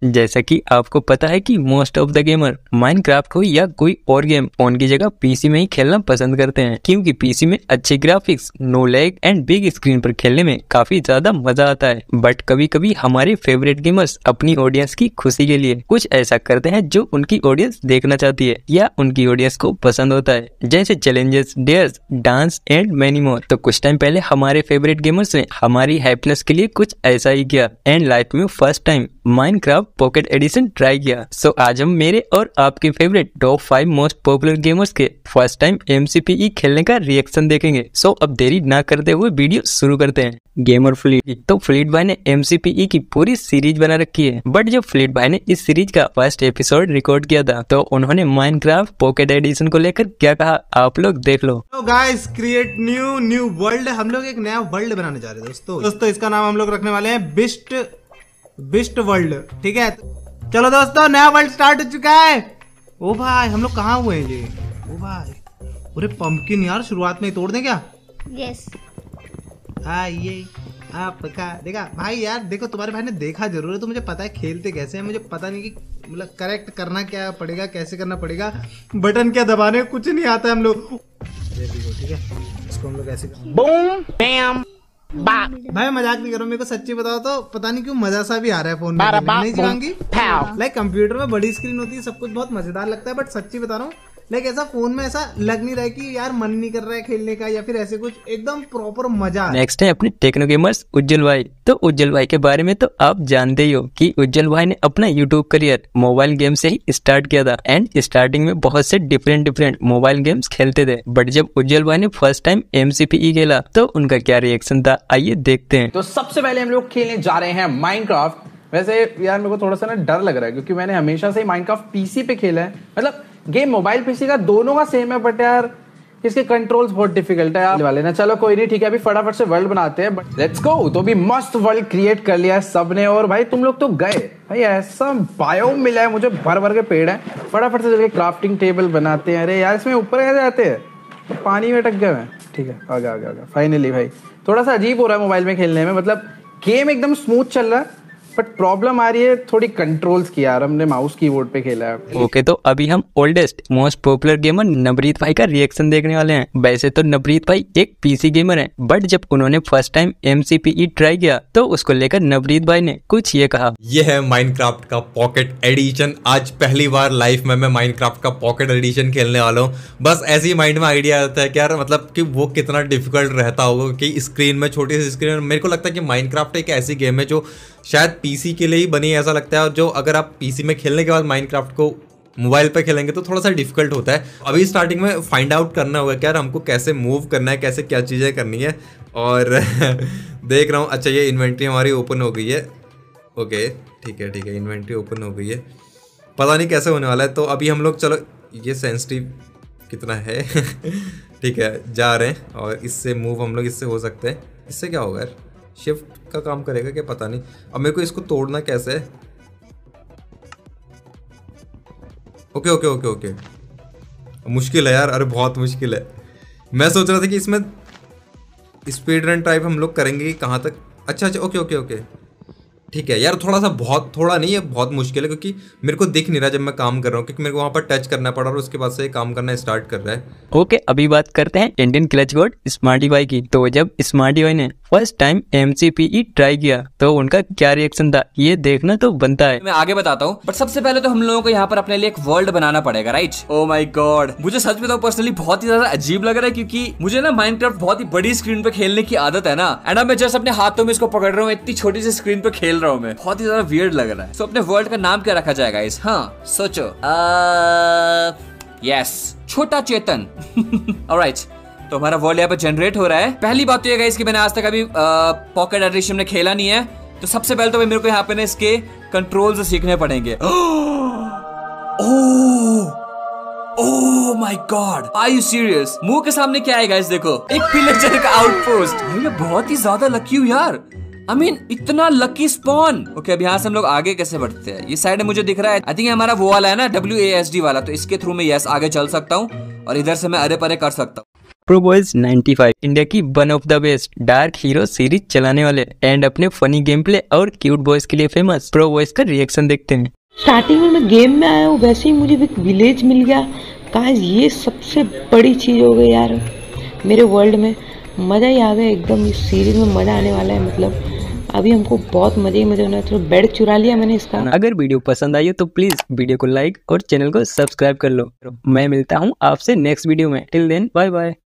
जैसा कि आपको पता है कि most of the gamer Minecraft को या कोई और गेम फोन की जगह पीसी में ही खेलना पसंद करते हैं, क्योंकि पीसी में अच्छे graphics, no lag and big screen पर खेलने में काफी ज्यादा मजा आता है। बट कभी कभी हमारे फेवरेट गेमर्स अपनी ऑडियंस की खुशी के लिए कुछ ऐसा करते हैं जो उनकी ऑडियंस देखना चाहती है या उनकी ऑडियंस को पसंद होता है, जैसे challenges, dares, dance and many more. तो कुछ टाइम पहले हमारे फेवरेट गेमर्स ने हमारी हैप्पीनेस के लिए कुछ ऐसा ही किया एंड लाइफ में first time Minecraft pocket edition try किया। सो आज हम मेरे और आपके favourite top 5 most popular gamers के फर्स्ट टाइम MCPE खेलने का रिएक्शन देखेंगे। सो अब देरी ना करते हुए वीडियो शुरू करते हैं। गेमर फ्लीट, तो फ्लीट भाई ने MCPE की पूरी सीरीज बना रखी है, बट जब फ्लीट भाई ने इस सीरीज का फर्स्ट एपिसोड रिकॉर्ड किया था तो उन्होंने माइनक्राफ्ट पॉकेट एडिशन को लेकर क्या कहा, आप लोग देख लो। तो गाइस, क्रिएट न्यू वर्ल्ड। हम लोग एक नया वर्ल्ड बनाने जा रहे हैं दोस्तों। इसका नाम हम लोग रखने वाले हैं बिस्ट वर्ल्ड। ठीक है, चलो दोस्तों, नया वर्ल्ड स्टार्ट हो चुका है। ओ भाई, हम लोग कहाँ हुए हैं जी? ओ भाई, अरे पंपकिन यार, शुरुआत में ही तोड़ दें क्या? यस। ये आपका देखा भाई यार, देखो तुम्हारे भाई ने देखा जरूर है, तो मुझे पता है खेलते कैसे हैं। मुझे पता नहीं कि मतलब करेक्ट करना क्या पड़ेगा, कैसे करना पड़ेगा, बटन क्या दबाने, कुछ नहीं आता है हम लोग। ठीक है, इसको हम लोग ऐसे बूम बैम। भाई मजाक नहीं करो, मेरे को सच्ची बताओ तो पता नहीं क्यों मजा सा भी आ रहा है फोन में। नहीं जीवांगी, लाइक कंप्यूटर में बड़ी स्क्रीन होती है, सब कुछ बहुत मजेदार लगता है, बट सच्ची बता रहा हूँ लाइक ऐसा फोन में ऐसा लग नहीं रहा है कि यार मन नहीं कर रहा है खेलने का या फिर ऐसे कुछ, एकदम प्रॉपर मजा। नेक्स्ट है अपने टेक्नो गेमर्स उज्जवल भाई। तो उज्जवल भाई के बारे में तो आप जानते ही हो कि उज्जवल भाई ने अपना यूट्यूब करियर मोबाइल गेम से ही स्टार्ट किया था एंड स्टार्टिंग में बहुत से डिफरेंट मोबाइल गेम्स खेलते थे। बट जब उज्जवल भाई ने फर्स्ट टाइम MCPE खेला तो उनका क्या रिएक्शन था, आइए देखते हैं। तो सबसे पहले हम लोग खेलने जा रहे हैं माइनक्राफ्ट। वैसे यार मेरे को थोड़ा सा ना डर लग रहा है, क्योंकि मैंने हमेशा से माइनक्राफ्ट पीसी पे खेला है। मतलब गेम मोबाइल पीसी का दोनों का सेम है, बट यार इसके कंट्रोल्स बहुत डिफिकल्ट है यार वाले ना। चलो कोई नहीं, ठीक है, अभी फटाफट से वर्ल्ड बनाते हैं। But let's go. तो अभी मस्त वर्ल्ड क्रिएट कर लिया है सबने। और भाई तुम लोग तो गए भाई, ऐसा बायोम मिला है मुझे, भर के पेड़ है। फटाफट से क्राफ्टिंग टेबल बनाते हैं। अरे यार इसमें ऊपर कैसे जाते हैं, तो पानी में अटक गए मैं। ठीक है, आ गया फाइनली। भाई थोड़ा सा अजीब हो रहा है मोबाइल में खेलने में, मतलब गेम एकदम स्मूथ चल रहा है, बट प्रॉब्लम आ रही है थोड़ी कंट्रोल्स की। यार हमने माउस कीबोर्ड पे खेला है। ओके, तो अभी हम oldest most popular gamer Navreet भाई का रिएक्शन देखने वाले हैं। वैसे तो नवरीत भाई एक पीसी गेमर हैं, बट जब उन्होंने फर्स्ट टाइम MCPE ट्राई किया तो उसको लेकर नवरीत भाई ने कुछ ये कहा। ये है माइनक्राफ्ट का पॉकेट एडिशन। आज पहली बार लाइफ में मैं माइनक्राफ्ट का पॉकेट एडिशन खेलने वाला हूँ। बस ऐसे ही माइंड में आइडिया आता है कि यार मतलब कि वो कितना डिफिकल्ट रहता होगा कि स्क्रीन में, छोटी सी स्क्रीन में। मेरे को लगता है कि माइनक्राफ्ट एक ऐसी गेम है जो शायद पीसी के लिए ही बनी, ऐसा लगता है। और जो अगर आप पीसी में खेलने के बाद माइनक्राफ्ट को मोबाइल पे खेलेंगे तो थोड़ा सा डिफिकल्ट होता है। अभी स्टार्टिंग में फाइंड आउट करना होगा कि यार हमको कैसे मूव करना है, कैसे क्या चीज़ें करनी है। और देख रहा हूँ, अच्छा ये इन्वेंट्री हमारी ओपन हो गई है। ओके ठीक है, इन्वेंट्री ओपन हो गई है। पता नहीं कैसे होने वाला है। तो अभी हम लोग, चलो ये सेंसिटिव कितना है ठीक है, जा रहे हैं। और इससे मूव हम लोग इससे हो सकते हैं। इससे क्या होगा यार, शिफ्ट का काम करेगा क्या, पता नहीं। अब मेरे को इसको तोड़ना कैसे है। ओके मुश्किल है यार, अरे बहुत मुश्किल है। मैं सोच रहा था कि इसमें स्पीड रन टाइप हम लोग करेंगे कि कहाँ तक। अच्छा ओके ठीक है यार, थोड़ा नहीं है, बहुत मुश्किल है, क्योंकि मेरे को दिख नहीं रहा जब मैं काम कर रहा हूँ, क्योंकि मेरे को वहाँ पर टच करना पड़ा और उसके बाद से काम करना स्टार्ट कर रहा है। ओके, अभी बात करते हैं इंडियन क्लच गॉड स्मार्टी भाई की। तो जब स्मार्टी भाई ने फर्स्ट टाइम MCPE ट्राई किया तो उनका क्या रिएक्शन था, ये देखना तो बनता है। मैं आगे बताता हूँ, बट सबसे पहले तो हम लोगों को यहाँ पर अपने लिए एक वर्ल्ड बनाना पड़ेगा, राइट? ओ माय गॉड, मुझे सच बताऊं पर्सनली बहुत ही ज्यादा अजीब लग रहा है, क्योंकि मुझे ना माइनक्राफ्ट बहुत ही बड़ी स्क्रीन पे खेलने की आदत है ना। एंड अब मैं जस्ट अपने हाथों में इसको पकड़ रहा हूँ, इतनी छोटी सी स्क्रीन पे खेल रहा हूँ मैं, बहुत ही ज्यादा वियर्ड लग रहा है। तो अपने वर्ल्ड का नाम क्या रखा जाएगा इस? हाँ सोचो, यस, छोटा चेतन ऑलराइट। तो हमारा वर्ल्ड यहाँ पे जनरेट हो रहा है। पहली बात तो ये गाइस कि मैंने आज तक अभी पॉकेट एडिशन में खेला नहीं है, तो सबसे पहले तो मेरे को यहाँ पे ना इसके कंट्रोल्स सीखने पड़ेंगे। Oh my god, are you serious? मुंह के सामने क्या है गाइस, देखो, एक पिलेजर का आउटपोस्ट। मैं बहुत ही ज्यादा लकी हूँ यार, I mean, इतना लकी स्पॉन। ओके, अब यहाँ से हम लोग आगे कैसे बढ़ते हैं? ये साइड में मुझे दिख रहा है, आई थिंक हमारा वो वाला है ना WASD वाला, तो इसके थ्रू में यस आगे चल सकता हूँ और इधर से मैं अरे परे कर सकता हूँ। प्रो बॉयज 95 इंडिया की one of the best dark hero series चलाने वाले एंड अपने फनी गेम प्ले और क्यूट बॉयज के लिए फेमस प्रो बॉयज का रिएक्शन देखते हैं। स्टार्टिंग में मैं गेम में आया हूँ, वैसे ही मुझे एक विलेज मिल गया। गाइस ये सबसे बड़ी चीज़ हो गई यार मेरे वर्ल्ड में। मज़ा ही आ गया एकदम। इस सीरीज में मज़ा आने वाला है। मतलब अभी हमको बहुत मजे ही मजे होना है। तो बेड चुरा लिया मैंने इसका। अगर वीडियो पसंद आई हो तो प्लीज वीडियो को लाइक और चैनल को सब्सक्राइब कर लो। मैं मिलता हूँ आपसे नेक्स्ट वीडियो में। Till then bye bye.